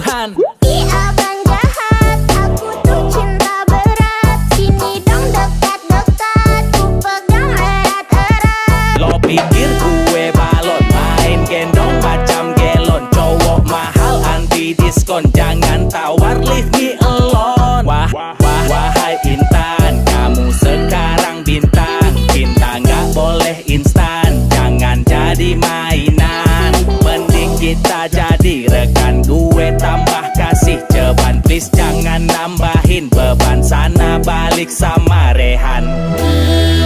Tuhan. Abang jahat, aku tuh cinta berat. Sini dong dekat-dekat, ku pegang erat-erat. Lo pikir gue balon, main gendong macam gelon. Cowok mahal anti diskon, jangan tawar, leave me alone. Wahai Intan, kamu sekarang bintang. Cinta nggak boleh instan, jangan jadi mainan. Mending kita jadi rekan, gue tambah kasih ceban. Please jangan nambahin beban, sana balik sama Rehan.